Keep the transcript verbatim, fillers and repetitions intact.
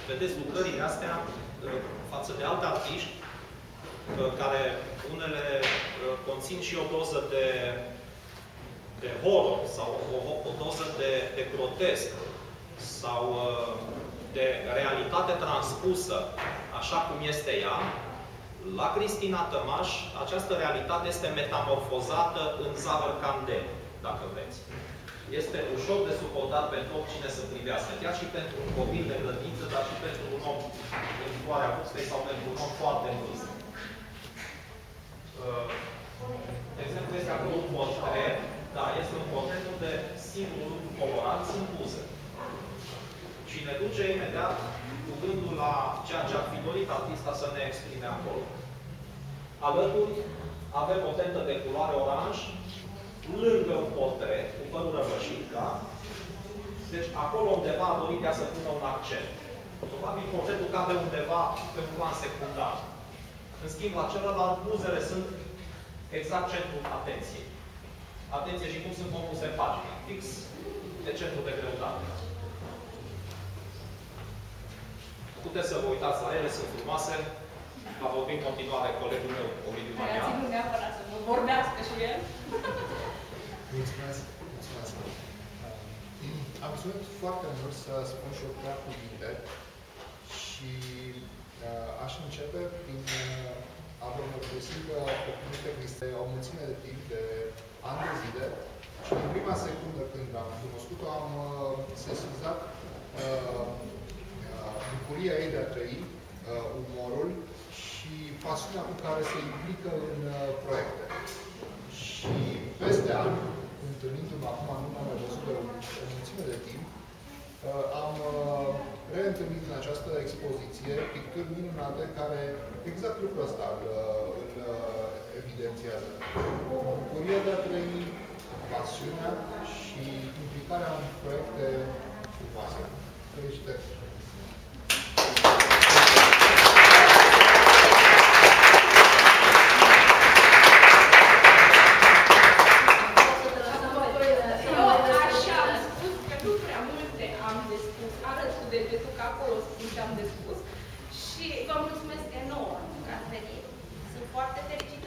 Vedeți, lucrările astea, față de alte artiști, care unele conțin și o doză de, de horror sau o, o doză de, de grotesc sau de realitate transpusă așa cum este ea, la Cristina Tamas, această realitate este metamorfozată în zahăr candel, dacă vreți. Este ușor de suportat pentru oricine să privească, chiar și pentru un copil de grădiniță, dar și pentru un om în floarea vârstei sau pentru un om foarte în vârstă. De exemplu, este acolo un portret, da, este un portret unde singurul lucru colorat sunt buze. Și ne duce imediat cu gândul la ceea ce ar fi dorit artista să ne exprime acolo. Alături avem o tentă de culoare oranj, lângă un portret, cu părul răvășit, da? Deci acolo undeva a dorit ea să pună un accent. Probabil portretul cade undeva pe un plan secundar. În schimb, la celălalt, buzele sunt exact centrul atenției. Atenție și cum sunt compuse în pagină. Fix de centru de greutate. Puteți să vă uitați la ele, sunt frumoase. Va vorbi în continuare colegul meu, Ovidiu Marian. Ținut neapărat să vă vorbească și el. Mulțumesc. Mulțumesc. Am ținut foarte mult să spun și eu câteva cuvinte și uh, aș începe prin uh, a vă mărturisi că Optimite este o mulțime de timp, de ani de zile și în prima secundă când am cunoscut-o am uh, sesizat uh, uh, bucuria ei de a trăi, uh, umorul și pasiunea cu care se implică în uh, proiecte. Și peste ani, întâlnindu-mă acum, nu m-am mai văzut de o, o mulțime de timp, uh, am uh, reîntâlnit în această expoziție picturi minunate care exact lucrul ăsta îl, îl uh, evidențiază. Bucuria de a trăi, pasiunea și implicarea în proiecte frumoase. Felicitări! Și vă mulțumesc enorm că ați venit. Sunt foarte fericită